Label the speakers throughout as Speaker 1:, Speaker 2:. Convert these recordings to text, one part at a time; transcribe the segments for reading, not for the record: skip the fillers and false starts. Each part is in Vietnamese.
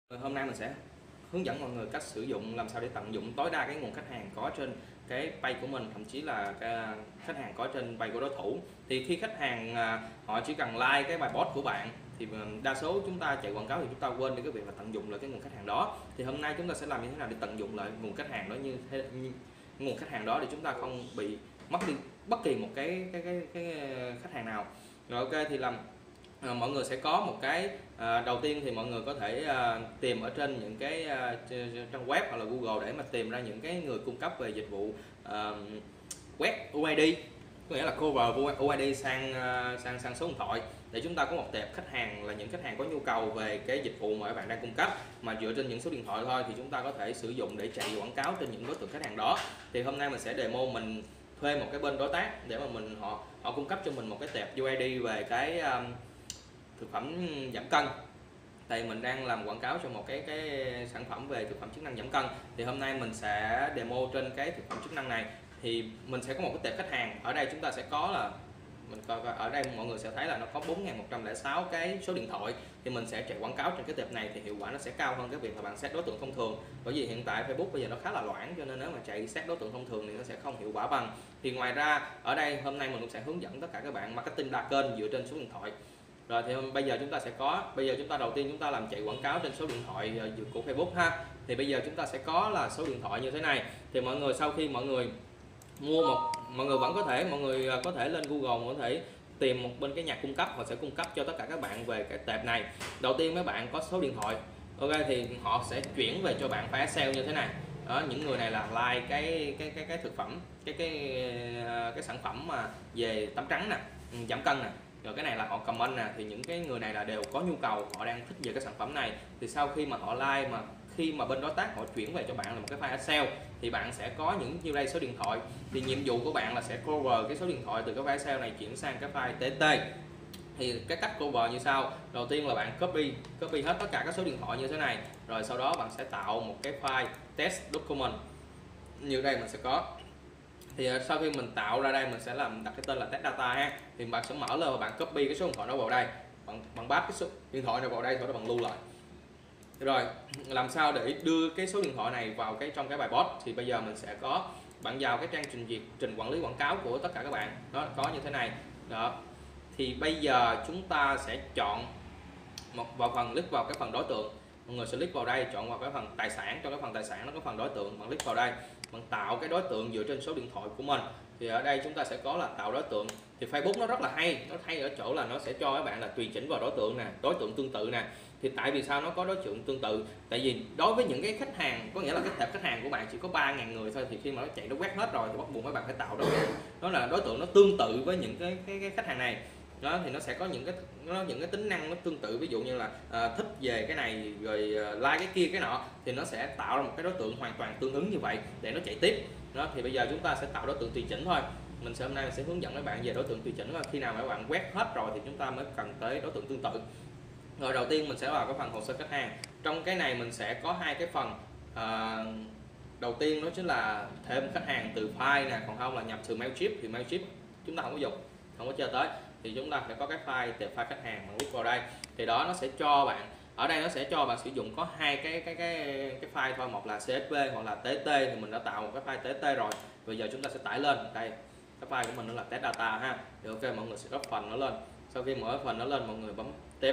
Speaker 1: Hôm nay mình sẽ hướng dẫn mọi người cách sử dụng làm sao để tận dụng tối đa cái nguồn khách hàng có trên cái page của mình, thậm chí là cái khách hàng có trên page của đối thủ. Thì khi khách hàng họ chỉ cần like cái bài post của bạn thì đa số chúng ta chạy quảng cáo thì chúng ta quên đi cái việc là tận dụng lại cái nguồn khách hàng đó. Thì hôm nay chúng ta sẽ làm như thế nào để tận dụng lại nguồn khách hàng đó như nguồn khách hàng đó để chúng ta không bị mất đi bất kỳ một cái khách hàng nào. Rồi ok, thì mọi người sẽ có một cái đầu tiên thì mọi người có thể tìm ở trên những cái trang web hoặc là Google để mà tìm ra những cái người cung cấp về dịch vụ web UID, có nghĩa là cover UID sang số điện thoại, để chúng ta có một tệp khách hàng là những khách hàng có nhu cầu về cái dịch vụ mà các bạn đang cung cấp, mà dựa trên những số điện thoại thôi thì chúng ta có thể sử dụng để chạy quảng cáo trên những đối tượng khách hàng đó. Thì hôm nay mình sẽ demo mình thuê một cái bên đối tác để mà họ cung cấp cho mình một cái tệp UID về cái thực phẩm giảm cân. Tại mình đang làm quảng cáo cho một cái sản phẩm về thực phẩm chức năng giảm cân, thì hôm nay mình sẽ demo trên cái thực phẩm chức năng này. Thì mình sẽ có một cái tệp khách hàng. Ở đây chúng ta sẽ có là mình coi ở đây mọi người sẽ thấy là nó có 4.106 cái số điện thoại, thì mình sẽ chạy quảng cáo trên cái tệp này thì hiệu quả nó sẽ cao hơn cái việc là bạn xét đối tượng thông thường. Bởi vì hiện tại Facebook bây giờ nó khá là loãng, cho nên nếu mà chạy xét đối tượng thông thường thì nó sẽ không hiệu quả bằng. Thì ngoài ra ở đây hôm nay mình cũng sẽ hướng dẫn tất cả các bạn marketing đa kênh dựa trên số điện thoại. Rồi thì bây giờ chúng ta đầu tiên chúng ta làm chạy quảng cáo trên số điện thoại của Facebook ha. Thì bây giờ chúng ta sẽ có là số điện thoại như thế này. Thì mọi người sau khi mọi người mọi người vẫn có thể lên Google, có thể tìm một bên cái nhà cung cấp, họ sẽ cung cấp cho tất cả các bạn về cái tệp này. Đầu tiên mấy bạn có số điện thoại, ok, thì họ sẽ chuyển về cho bạn file Excel như thế này. Đó, những người này là like cái thực phẩm, cái sản phẩm mà về tắm trắng nè, giảm cân nè. Rồi cái này là họ comment nè, thì những cái người này là đều có nhu cầu, họ đang thích về cái sản phẩm này. Thì sau khi mà họ like, mà khi mà bên đối tác họ chuyển về cho bạn là một cái file Excel, thì bạn sẽ có những như đây số điện thoại. Thì nhiệm vụ của bạn là sẽ cover cái số điện thoại từ cái file Excel này chuyển sang cái file TT. Thì cái cách cover như sau. Đầu tiên là bạn copy hết tất cả các số điện thoại như thế này, rồi sau đó bạn sẽ tạo một cái file test document như đây mình sẽ có. Thì sau khi mình tạo ra đây, mình sẽ đặt cái tên là test data ha. Thì bạn sẽ mở lên và bạn copy cái số điện thoại đó vào đây, bạn paste cái số điện thoại này vào đây, sau đó bạn lưu lại. Rồi làm sao để đưa cái số điện thoại này vào trong cái bài post, thì bây giờ mình sẽ có bạn vào cái trang trình quản lý quảng cáo của tất cả các bạn đó, có như thế này đó. Thì bây giờ chúng ta sẽ chọn click vào cái phần đối tượng. Mọi người sẽ click vào đây, chọn vào cái phần tài sản. Trong cái phần tài sản nó có phần đối tượng, bạn click vào đây, bạn tạo cái đối tượng dựa trên số điện thoại của mình. Thì ở đây chúng ta sẽ có là tạo đối tượng. Thì Facebook nó rất là hay, nó hay ở chỗ là nó sẽ cho các bạn là tùy chỉnh vào đối tượng nè, đối tượng tương tự nè. Thì tại vì sao nó có đối tượng tương tự? Tại vì đối với những cái khách hàng, có nghĩa là cái tệp khách hàng của bạn chỉ có 3.000 người thôi, thì khi mà nó chạy nó quét hết rồi thì bắt buộc các bạn phải tạo đó là đối tượng nó tương tự với những cái khách hàng này. Đó thì nó sẽ có những cái tính năng nó tương tự, ví dụ như là thích về cái này rồi like cái kia cái nọ, thì nó sẽ tạo ra một cái đối tượng hoàn toàn tương ứng như vậy để nó chạy tiếp. Đó thì bây giờ chúng ta sẽ tạo đối tượng tùy chỉnh thôi. Hôm nay mình sẽ hướng dẫn các bạn về đối tượng tùy chỉnh, và khi nào mà các bạn quét hết rồi thì chúng ta mới cần tới đối tượng tương tự. Rồi đầu tiên mình sẽ vào cái phần hồ sơ khách hàng. Trong cái này mình sẽ có hai cái phần. Đầu tiên đó chính là thêm khách hàng từ file nè, còn không là nhập từ Mailchimp. Thì Mailchimp chúng ta không có dùng, không có chơi tới, thì chúng ta phải có cái tệp file khách hàng. Bạn click vào đây thì đó nó sẽ cho bạn, ở đây nó sẽ cho bạn sử dụng có hai cái file thôi, một là CSV hoặc là TT. Thì mình đã tạo một cái file TT rồi, bây giờ chúng ta sẽ tải lên đây. Cái file của mình nó là test data ha. Thì ok, mọi người sẽ gấp phần nó lên. Sau khi mở phần nó lên, mọi người bấm tiếp.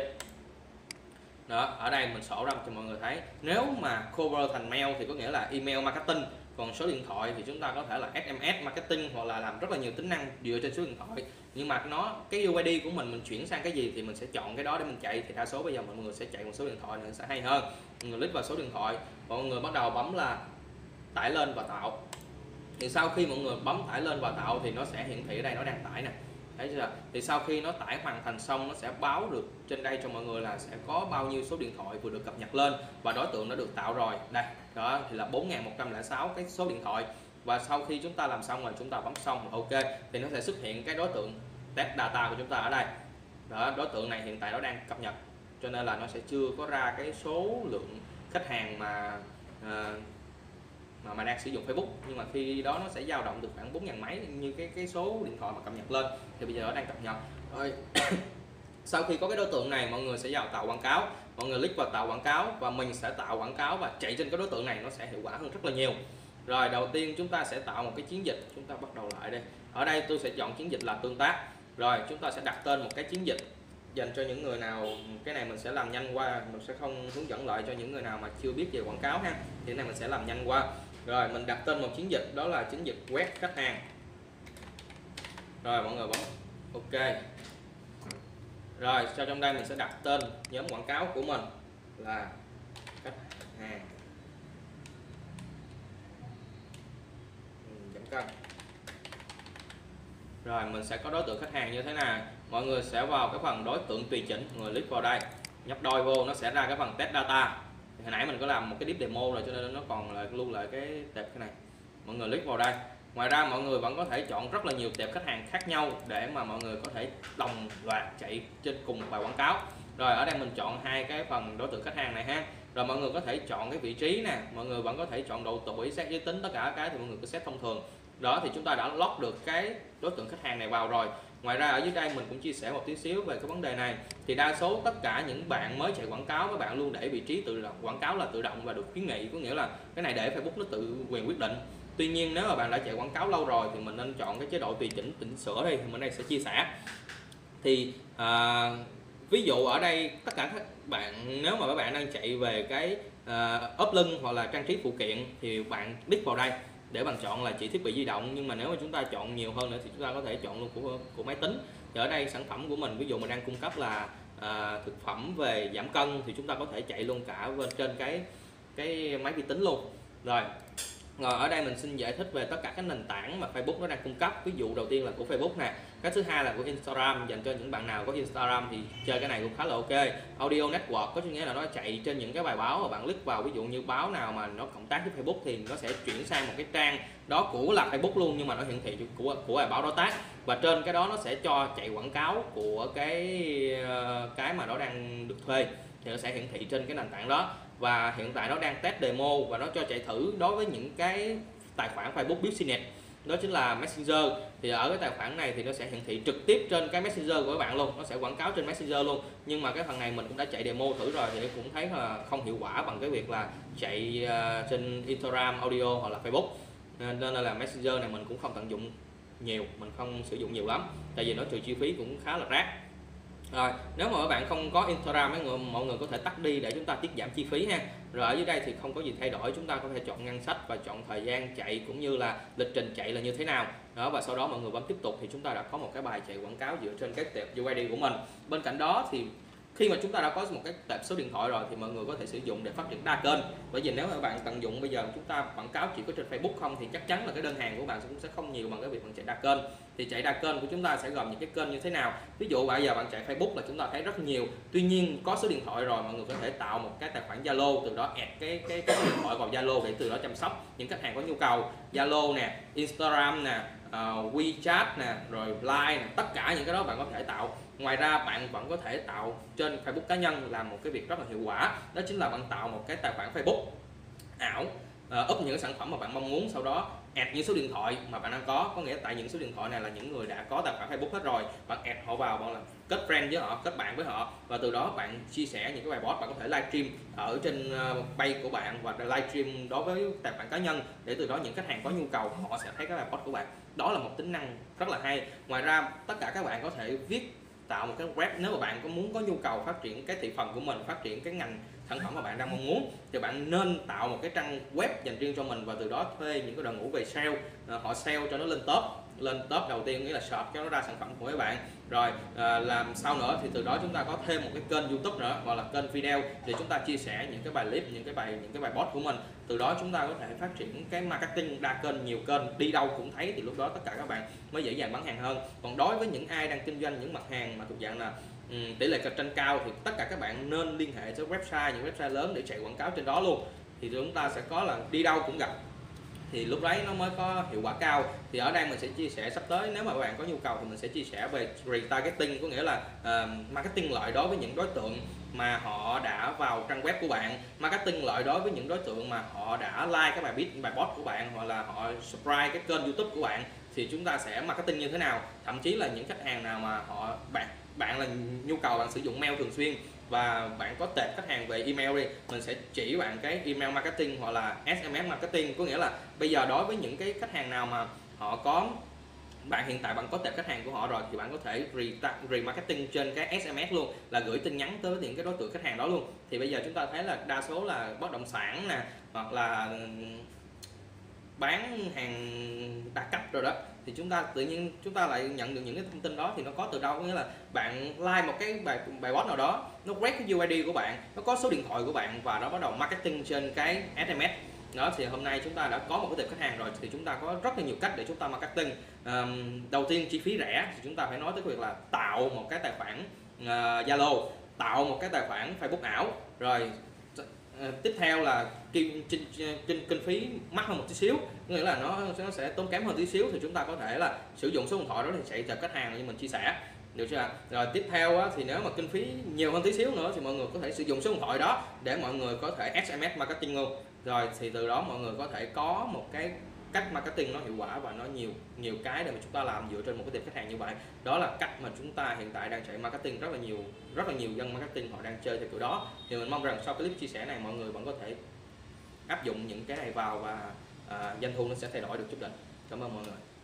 Speaker 1: Đó, ở đây mình sổ ra cho mọi người thấy. Nếu mà cover thành mail thì có nghĩa là email marketing, còn số điện thoại thì chúng ta có thể là SMS marketing, hoặc là làm rất là nhiều tính năng dựa trên số điện thoại. Nhưng mà cái UID của mình chuyển sang cái gì thì mình sẽ chọn cái đó để mình chạy. Thì đa số bây giờ mọi người sẽ chạy một số điện thoại này sẽ hay hơn. Mọi người click vào số điện thoại, mọi người bắt đầu bấm là tải lên và tạo. Thì sau khi mọi người bấm tải lên và tạo thì nó sẽ hiển thị ở đây nó đang tải nè. Thấy chưa? Thì sau khi nó tải hoàn thành xong, nó sẽ báo được trên đây cho mọi người là sẽ có bao nhiêu số điện thoại vừa được cập nhật lên và đối tượng đã được tạo rồi. Đây, đó thì là 4.106 cái số điện thoại. Và sau khi chúng ta làm xong rồi, chúng ta bấm xong ok, thì nó sẽ xuất hiện cái đối tượng test data của chúng ta ở đây. Đó, đối tượng này hiện tại nó đang cập nhật, cho nên là nó sẽ chưa có ra cái số lượng khách hàng mà đang sử dụng Facebook, nhưng mà khi đó nó sẽ dao động được khoảng 4.000 mấy như cái số điện thoại mà cập nhật lên. Thì bây giờ nó đang cập nhật rồi. Sau khi có cái đối tượng này, mọi người sẽ vào tạo quảng cáo, mọi người click vào tạo quảng cáo và mình sẽ tạo quảng cáo và chạy trên cái đối tượng này, nó sẽ hiệu quả hơn rất là nhiều. Rồi đầu tiên chúng ta sẽ tạo một cái chiến dịch, chúng ta bắt đầu lại đây. Ở đây tôi sẽ chọn chiến dịch là tương tác. Rồi chúng ta sẽ đặt tên một cái chiến dịch dành cho những người nào, cái này mình sẽ làm nhanh qua, mình sẽ không hướng dẫn lại cho những người nào mà chưa biết về quảng cáo ha. Thì cái này mình sẽ làm nhanh qua. Rồi mình đặt tên một chiến dịch, đó là chiến dịch quét khách hàng. Rồi mọi người bấm OK. Rồi sau trong đây mình sẽ đặt tên nhóm quảng cáo của mình là khách hàng giảm cân. Rồi mình sẽ có đối tượng khách hàng như thế nào, mọi người sẽ vào cái phần đối tượng tùy chỉnh, mọi người click vào đây, nhấp đôi vô, nó sẽ ra cái phần test data. Hồi nãy mình có làm một cái clip demo rồi cho nên nó còn lại lưu lại cái tệp cái này, mọi người click vào đây. Ngoài ra mọi người vẫn có thể chọn rất là nhiều tệp khách hàng khác nhau để mà mọi người có thể đồng loạt chạy trên cùng bài quảng cáo. Rồi ở đây mình chọn hai cái phần đối tượng khách hàng này ha. Rồi mọi người có thể chọn cái vị trí nè, mọi người vẫn có thể chọn độ tuổi, xét giới tính, tất cả cái thì mọi người cứ set thông thường. Đó thì chúng ta đã log được cái đối tượng khách hàng này vào rồi. Ngoài ra ở dưới đây mình cũng chia sẻ một tí xíu về cái vấn đề này. Thì đa số tất cả những bạn mới chạy quảng cáo, các bạn luôn để vị trí tự động quảng cáo là tự động và được khuyến nghị, có nghĩa là cái này để Facebook nó tự quyền quyết định. Tuy nhiên nếu mà bạn đã chạy quảng cáo lâu rồi thì mình nên chọn cái chế độ tùy chỉnh chỉnh sửa đi, thì mình đây sẽ chia sẻ. Thì ví dụ ở đây tất cả các bạn, nếu mà các bạn đang chạy về cái ốp lưng hoặc là trang trí phụ kiện thì bạn click vào đây để bạn chọn là chỉ thiết bị di động. Nhưng mà nếu mà chúng ta chọn nhiều hơn nữa thì chúng ta có thể chọn luôn của máy tính. Thì ở đây sản phẩm của mình, ví dụ mình đang cung cấp là thực phẩm về giảm cân thì chúng ta có thể chạy luôn cả bên trên cái máy vi tính luôn. Rồi ở đây mình xin giải thích về tất cả các nền tảng mà Facebook nó đang cung cấp. Ví dụ đầu tiên là của Facebook nè, cái thứ hai là của Instagram, dành cho những bạn nào có Instagram thì chơi cái này cũng khá là ok. Audio Network có nghĩa là nó chạy trên những cái bài báo mà bạn click vào, ví dụ như báo nào mà nó cộng tác với Facebook thì nó sẽ chuyển sang một cái trang đó của là Facebook luôn, nhưng mà nó hiển thị của bài báo đối tác, và trên cái đó nó sẽ cho chạy quảng cáo của cái mà nó đang được thuê thì nó sẽ hiển thị trên cái nền tảng đó. Và hiện tại nó đang test demo và nó cho chạy thử đối với những cái tài khoản Facebook Business, đó chính là Messenger. Thì ở cái tài khoản này thì nó sẽ hiển thị trực tiếp trên cái Messenger của các bạn luôn, nó sẽ quảng cáo trên Messenger luôn. Nhưng mà cái phần này mình cũng đã chạy demo thử rồi thì cũng thấy là không hiệu quả bằng cái việc là chạy trên Instagram, Audio hoặc là Facebook. Nên là Messenger này mình cũng không tận dụng nhiều, mình không sử dụng nhiều lắm, tại vì nó trừ chi phí cũng khá là rác. Rồi nếu mà các bạn không có Instagram, mọi người có thể tắt đi để chúng ta tiết giảm chi phí ha. Rồi ở dưới đây thì không có gì thay đổi, chúng ta có thể chọn ngân sách và chọn thời gian chạy cũng như là lịch trình chạy là như thế nào đó, và sau đó mọi người bấm tiếp tục thì chúng ta đã có một cái bài chạy quảng cáo dựa trên cái tệp UID của mình. Bên cạnh đó thì khi mà chúng ta đã có một cái tệp số điện thoại rồi thì mọi người có thể sử dụng để phát triển đa kênh. Bởi vì nếu mà bạn tận dụng bây giờ chúng ta quảng cáo chỉ có trên Facebook không thì chắc chắn là cái đơn hàng của bạn cũng sẽ không nhiều bằng cái việc bạn chạy đa kênh. Thì chạy đa kênh của chúng ta sẽ gồm những cái kênh như thế nào? Ví dụ bây giờ bạn chạy Facebook là chúng ta thấy rất nhiều. Tuy nhiên có số điện thoại rồi, mọi người có thể tạo một cái tài khoản Zalo, từ đó add cái số điện thoại vào Zalo để từ đó chăm sóc những khách hàng có nhu cầu. Zalo nè, Instagram nè, WeChat nè, rồi Line nè, tất cả những cái đó bạn có thể tạo. Ngoài ra bạn vẫn có thể tạo trên Facebook cá nhân, làm một cái việc rất là hiệu quả, đó chính là bạn tạo một cái tài khoản Facebook ảo, up những cái sản phẩm mà bạn mong muốn, sau đó add những số điện thoại mà bạn đang có nghĩa tại những số điện thoại này là những người đã có tài khoản Facebook hết rồi, bạn add họ vào, bạn làm kết friend với họ, kết bạn với họ, và từ đó bạn chia sẻ những cái bài post. Bạn có thể livestream ở trên page của bạn và livestream đối với tài khoản cá nhân, để từ đó những khách hàng có nhu cầu họ sẽ thấy cái bài post của bạn. Đó là một tính năng rất là hay. Ngoài ra tất cả các bạn có thể viết tạo một cái web, nếu mà bạn có muốn có nhu cầu phát triển cái thị phần của mình, phát triển cái ngành sản phẩm mà bạn đang mong muốn, thì bạn nên tạo một cái trang web dành riêng cho mình và từ đó thuê những cái đội ngũ về sale, họ sale cho nó lên top đầu tiên, nghĩa là search cho nó ra sản phẩm của các bạn. Rồi làm sao nữa thì từ đó chúng ta có thêm một cái kênh YouTube nữa hoặc là kênh video để chúng ta chia sẻ những cái bài clip, những cái bài post của mình. Từ đó chúng ta có thể phát triển cái marketing đa kênh, nhiều kênh, đi đâu cũng thấy, thì lúc đó tất cả các bạn mới dễ dàng bán hàng hơn. Còn đối với những ai đang kinh doanh những mặt hàng mà thuộc dạng là tỷ lệ cạnh tranh cao thì tất cả các bạn nên liên hệ với website, những website lớn để chạy quảng cáo trên đó luôn, thì chúng ta sẽ có là đi đâu cũng gặp, thì lúc đấy nó mới có hiệu quả cao. Thì ở đây mình sẽ chia sẻ sắp tới, nếu mà các bạn có nhu cầu thì mình sẽ chia sẻ về retargeting, có nghĩa là marketing lợi đối với những đối tượng mà họ đã vào trang web của bạn, marketing lợi đối với những đối tượng mà họ đã like cái bài post của bạn hoặc là họ subscribe cái kênh YouTube của bạn, thì chúng ta sẽ marketing như thế nào. Thậm chí là những khách hàng nào mà bạn là nhu cầu bạn sử dụng mail thường xuyên và bạn có tệp khách hàng về email đi, mình sẽ chỉ bạn cái email marketing hoặc là SMS marketing. Có nghĩa là bây giờ đối với những cái khách hàng nào mà họ có, bạn hiện tại bạn có tệp khách hàng của họ rồi thì bạn có thể remarketing trên cái SMS luôn, là gửi tin nhắn tới những cái đối tượng khách hàng đó luôn. Thì bây giờ chúng ta thấy là đa số là bất động sản nè, hoặc là bán hàng đa cấp rồi đó, thì chúng ta tự nhiên chúng ta lại nhận được những cái thông tin đó thì nó có từ đâu? Có nghĩa là bạn like một cái bài post nào đó, nó quét cái UID của bạn, nó có số điện thoại của bạn và nó bắt đầu marketing trên cái SMS đó. Thì hôm nay chúng ta đã có một cái tệp khách hàng rồi thì chúng ta có rất là nhiều cách để chúng ta marketing. Đầu tiên chi phí rẻ thì chúng ta phải nói tới việc là tạo một cái tài khoản Zalo, tạo một cái tài khoản Facebook ảo. Rồi tiếp theo là kinh phí mắc hơn một tí xíu, nghĩa là nó sẽ tốn kém hơn tí xíu, thì chúng ta có thể là sử dụng số điện thoại đó thì chạy tệp khách hàng như mình chia sẻ, được chưa? Rồi tiếp theo á, thì nếu mà kinh phí nhiều hơn tí xíu nữa thì mọi người có thể sử dụng số điện thoại đó để mọi người có thể SMS marketing luôn. Rồi thì từ đó mọi người có thể có một cái cách marketing nó hiệu quả và nó nhiều cái để mà chúng ta làm dựa trên một cái tiệm khách hàng như vậy. Đó là cách mà chúng ta hiện tại đang chạy marketing, rất là nhiều dân marketing họ đang chơi theo kiểu đó. Thì mình mong rằng sau clip chia sẻ này mọi người vẫn có thể áp dụng những cái này vào và doanh thu nó sẽ thay đổi được chút đỉnh. Cảm ơn mọi người.